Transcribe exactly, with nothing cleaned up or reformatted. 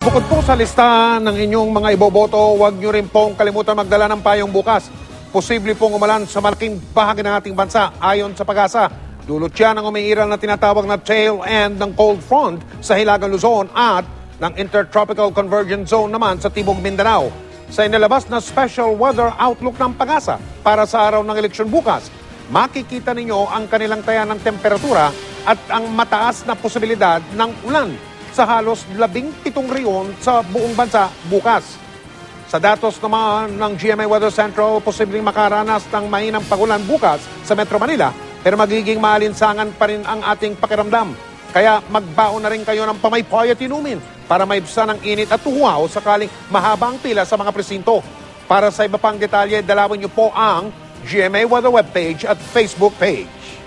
Bukod po sa lista ng inyong mga iboboto, huwag nyo rin pong kalimutan magdala ng payong bukas. Posible pong umulan sa malaking bahagi ng ating bansa ayon sa Pag-asa. Dulot yan ang umiiral na tinatawag na tail end ng cold front sa Hilagang Luzon at ng Intertropical Convergence Zone naman sa Timog Mindanao. Sa inilabas na special weather outlook ng Pag-asa para sa araw ng eleksyon bukas, makikita ninyo ang kanilang taya ng temperatura at ang mataas na posibilidad ng ulan sa halos labing pitong riyon sa buong bansa bukas. Sa datos naman ng G M A Weather Central, posibleng makaranas ng mainang pagulan bukas sa Metro Manila, pero magiging maalinsangan pa rin ang ating pakiramdam. Kaya magbaon na rin kayo ng pamaypay at inumin para maibsan ang init at tuhuaw sakaling mahaba ang pila sa mga presinto. Para sa iba pang detalye, dalawin niyo po ang G M A Weather webpage at Facebook page.